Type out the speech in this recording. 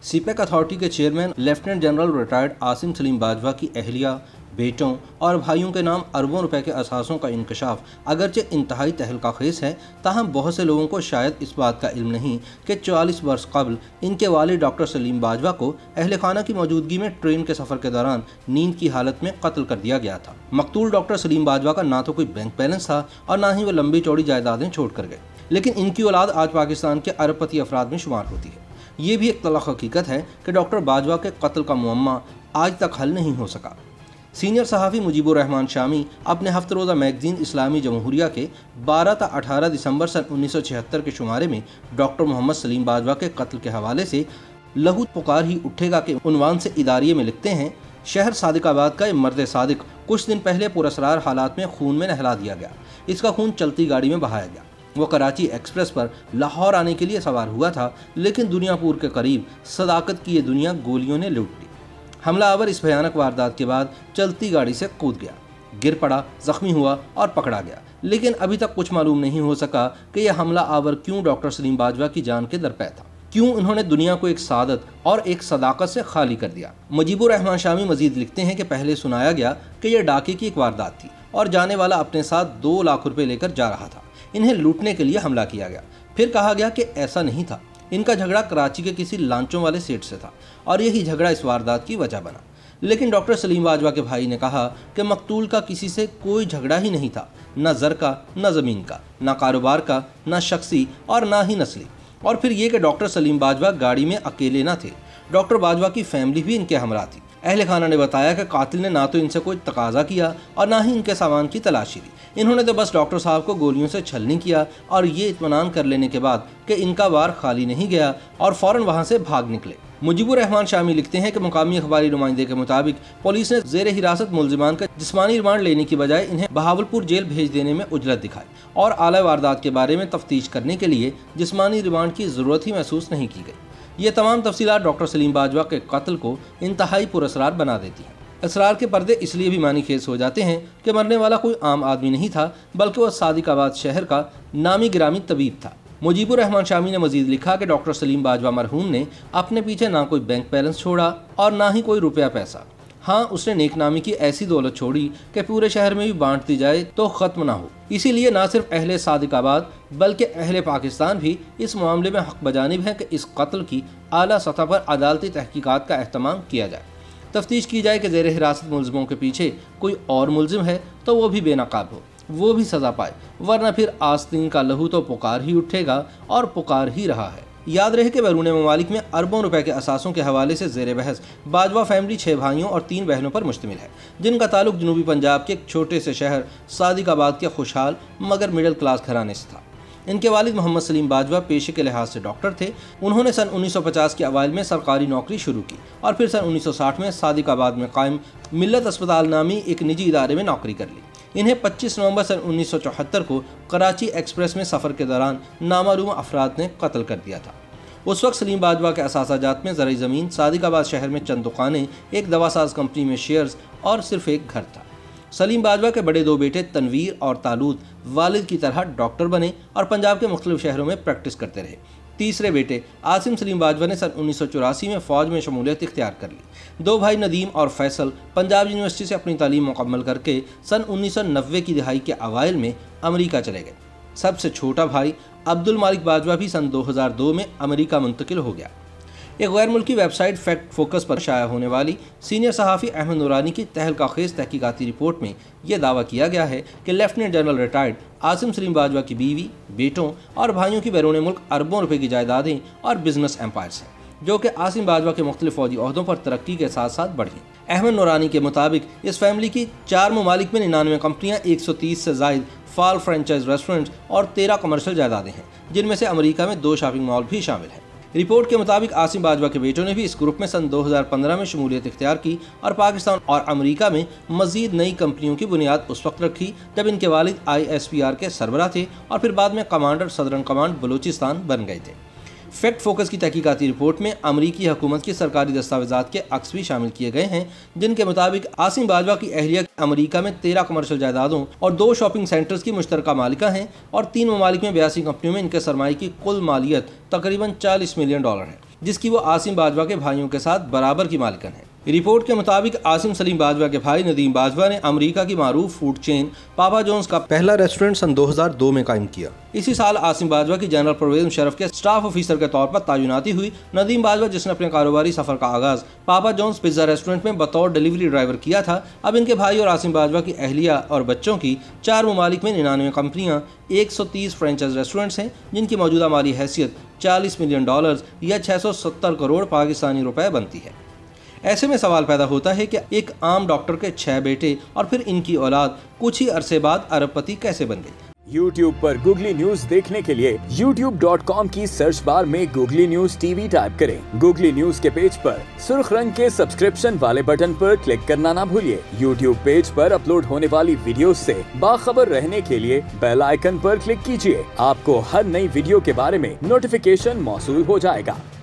CPEC authority के chairman lieutenant general retired Asim Saleem Bajwa की अहलिया, बेटों और भाइयों के नाम अरबों रुपए के असासों का इंकशाफ अगरचे इंतहाई तहलकाखेज है, ताहम बहुत से लोगों को शायद इस बात का इल्म नहीं कि 44 वर्ष कबल इनके वालिद डॉक्टर सलीम बाजवा को अहल खाना की मौजूदगी में ट्रेन के सफ़र के दौरान नींद की हालत में कत्ल कर दिया गया था। मकतूल डॉक्टर सलीम बाजवा का ना तो कोई बैंक बैलेंस था और ना ही वो लंबी चौड़ी जायदादें छोड़ कर गए, लेकिन इनकी औलाद आज पाकिस्तान के अरबपति अफराद में शुमार होती है। ये भी एक तल्ख हकीकत है कि डॉक्टर बाजवा के कत्ल का मुअम्मा आज तक हल नहीं हो सका। सीनियर सहाफ़ी मुजीबुर रहमान शामी अपने हफ्ते रोज़ा मैगज़ीन इस्लामी जमहूरिया के 12 ता 18 दिसंबर सन 1976 के शुमारे में डॉक्टर मोहम्मद सलीम बाजवा के कत्ल के हवाले से लहू पुकार ही उठेगा के उन्वान से इदारिये में लिखते हैं, शहर सादिकाबाद का ये मर्द सादिक कुछ दिन पहले पुरअसरार हालात में खून में नहला दिया गया। इसका खून चलती गाड़ी में बहाया गया। वो कराची एक्सप्रेस पर लाहौर आने के लिए सवार हुआ था, लेकिन दुनियापुर के करीब सदाकत की ये दुनिया गोलियों ने लूट ली। हमला आवर इस भयानक वारदात के बाद चलती गाड़ी से कूद गया, गिर पड़ा, जख्मी हुआ और पकड़ा गया, लेकिन अभी तक कुछ मालूम नहीं हो सका कि यह हमला आवर क्यों डॉक्टर सलीम बाजवा की जान के दरपे था, क्यों उन्होंने दुनिया को एक सादत और एक सदाकत से खाली कर दिया। मुजीबुर रहमान शामी मजीद लिखते हैं कि पहले सुनाया गया कि यह डाके की एक वारदात थी और जाने वाला अपने साथ 2 लाख रुपए लेकर जा रहा था। इन्हें लूटने के लिए हमला किया गया। फिर कहा गया कि ऐसा नहीं था, इनका झगड़ा कराची के किसी लांचों वाले सेठ से था और यही झगड़ा इस वारदात की वजह बना। लेकिन डॉक्टर सलीम बाजवा के भाई ने कहा कि मकतूल का किसी से कोई झगड़ा ही नहीं था, न ज़र का, न ज़मीन का, न कारोबार का, न शख्सी और न ही नस्ली। और फिर ये कि डॉक्टर सलीम बाजवा गाड़ी में अकेले न थे, डॉक्टर बाजवा की फैमिली भी इनके हमरा थी। अहल खाना ने बताया कि कातिल ने ना तो इनसे कोई तकाजा किया और ना ही इनके सामान की तलाशी ली। इन्होंने तो बस डॉक्टर साहब को गोलियों से छलनी किया और ये इत्मीनान कर लेने के बाद कि इनका वार खाली नहीं गया और फौरन वहां से भाग निकले। मुजीबुर रहमान शामी लिखते हैं कि मुकामी अखबारी नुमाइंदे के मुताबिक पुलिस ने जेर हिरासत मुलजिमान का जिस्मानी रिमांड लेने की बजाय इन्हें बहावलपुर जेल भेज देने में उजलत दिखाई और आला वारदात के बारे में तफ्तीश करने के लिए जिस्मानी रिमांड की जरूरत ही महसूस नहीं की गई। ये तमाम तफसीलात डॉक्टर सलीम बाजवा के कत्ल को इंतहाई पुरअसरार बना देती हैं। असरार के पर्दे इसलिए भी मानीखेज हो जाते हैं कि मरने वाला कोई आम आदमी नहीं था, बल्कि वह सादिकाबाद शहर का नामी गिरामी तबीब था। मुजीबुर रहमान शामी ने मजीद लिखा कि डॉक्टर सलीम बाजवा मरहूम ने अपने पीछे ना कोई बैंक बैलेंस छोड़ा और ना ही कोई रुपया पैसा। हाँ, उसने नेकनामी की ऐसी दौलत छोड़ी कि पूरे शहर में भी बांट दी जाए तो ख़त्म ना हो। इसीलिए ना सिर्फ अहले सादिकाबाद बल्कि अहले पाकिस्तान भी इस मामले में हक बजानिब है कि इस कत्ल की आला सतह पर अदालती तहकीकात का एहतमाम किया जाए। तफ्तीश की जाए कि ज़ेर हिरासत मुलज़िमों के पीछे कोई और मुलज़िम है तो वो भी बेनकाब हो, वो भी सज़ा पाए, वरना फिर आस्तीन का लहू तो पुकार ही उठेगा और पुकार ही रहा है। याद रहे कि बैरून ममालिक में अरबों रुपए के असासों के हवाले से ज़ेर बहस बाजवा फैमिली 6 भाइयों और 3 बहनों पर मुश्तमिल है, जिनका ताल्लुक जनूबी पंजाब के एक छोटे से शहर सादिकाबाद के खुशहाल मगर मिडिल क्लास घराने से था। इनके वालिद मोहम्मद सलीम बाजवा पेशे के लिहाज से डॉक्टर थे। उन्होंने सन 1950 के अवाइल में सरकारी नौकरी शुरू की और फिर सन 1960 में सादिकाबाद में कायम मिल्लत अस्पताल नामी एक निजी इदारे में नौकरी कर ली। इन्हें 25 नवंबर सन 1974 को कराची एक्सप्रेस में सफ़र के दौरान नामालूम अफराद ने कत्ल कर दिया था। उस वक्त सलीम बाजवा के असासाजात में ज़राई ज़मीन, सादिकाबाद शहर में चंद दुकानें, एक दवासाज कंपनी में शेयर्स और सिर्फ एक घर था। सलीम बाजवा के बड़े 2 बेटे तनवीर और तालूद वालिद की तरह डॉक्टर बने और पंजाब के मुख्तलिफ शहरों में प्रैक्टिस करते रहे। तीसरे बेटे आसिम सलीम बाजवा ने सन 1984 में फ़ौज में शमूलियत इख्तियार कर ली। 2 भाई नदीम और फैसल पंजाब यूनिवर्सिटी से अपनी तालीम मुकम्मल करके सन 1990 की दिहाई के अवाइल में अमेरिका चले गए। सबसे छोटा भाई अब्दुल मालिक बाजवा भी सन 2002 में अमेरिका मुंतकिल हो गया। एक गैर मुल्की वेबसाइट फैक्ट फोकस पर शाया होने वाली सीनियर सहाफ़ी अहमद नूरानी की तहलकाखेज तहकीकाती रिपोर्ट में यह दावा किया गया है कि lieutenant general retired Asim Saleem Bajwa की बीवी, बेटों और भाइयों की बैरून मुल्क अरबों रुपए की जायदादें और बिजनेस एम्पायर्स हैं, जो कि आसिम बाजवा के मुख्तलिफ फौजी ओहदों पर तरक्की के साथ साथ बढ़ी। अहमद नूरानी के मुताबिक इस फैमिली की 4 ममालिक में 99 कंपनियाँ, 130 से ज़ायद फाल फ्रेंचाइज रेस्टोरेंट्स और 13 कमर्शियल जायदादें हैं, जिनमें से अमेरिका में 2 शॉपिंग मॉल भी शामिल हैं। रिपोर्ट के मुताबिक आसिम बाजवा के बेटों ने भी इस ग्रुप में सन 2015 में शमूलियत इख्तियार की और पाकिस्तान और अमेरिका में मजीद नई कंपनियों की बुनियाद उस वक्त रखी जब इनके वालिद ISPR के सरबराह थे और फिर बाद में कमांडर सदरन कमांड बलूचिस्तान बन गए थे। फैक्ट फोकस की तहकीकाती रिपोर्ट में अमरीकी हुकूमत की सरकारी दस्तावेजात के अक्स भी शामिल किए गए हैं, जिनके मुताबिक आसिम बाजवा की अहलिया अमरीका में 13 कमर्शियल जायदादों और 2 शॉपिंग सेंटर्स की मुश्तरका मालिका हैं और 3 ममालिक में 82 कंपनियों में इनके सरमाए की कुल मालियत तकरीबन $40 मिलियन है। जिसकी वो आसिम बाजवा के भाइयों के साथ बराबर की मालिकन है। रिपोर्ट के मुताबिक आसिम सलीम बाजवा के भाई नदीम बाजवा ने अमेरिका की मारूफ फूड चेन पापा जॉन्स का पहला रेस्टोरेंट सन 2002 में कायम किया। इसी साल आसिम बाजवा की जनरल परवेज मुशर्रफ के स्टाफ ऑफिसर के तौर पर तैनाती हुई। नदीम बाजवा, जिसने अपने कारोबारी सफर का आगाज पापा जॉन्स पिज्जा रेस्टोरेंट में बतौर डिलीवरी ड्राइवर किया था, अब इनके भाई और आसिम बाजवा की अहलिया और बच्चों की 4 ममालिक में 99 कंपनियां, 130 फ्रेंचाइज रेस्टोरेंट्स हैं, जिनकी मौजूदा माली हैसियत $40 मिलियन या 670 करोड़ पाकिस्तानी रुपए बनती है। ऐसे में सवाल पैदा होता है कि एक आम डॉक्टर के 6 बेटे और फिर इनकी औलाद कुछ ही अरसे बाद अरबपति कैसे बन गई। YouTube पर गूगली न्यूज देखने के लिए youtube.com की सर्च बार में गूगली न्यूज टीवी टाइप करें। गूगली न्यूज के पेज पर सुर्ख रंग के सब्सक्रिप्शन वाले बटन पर क्लिक करना ना भूलिए। YouTube पेज पर अपलोड होने वाली वीडियोस से बाखबर रहने के लिए बेल आइकन पर क्लिक कीजिए। आपको हर नई वीडियो के बारे में नोटिफिकेशन मौसूल हो जाएगा।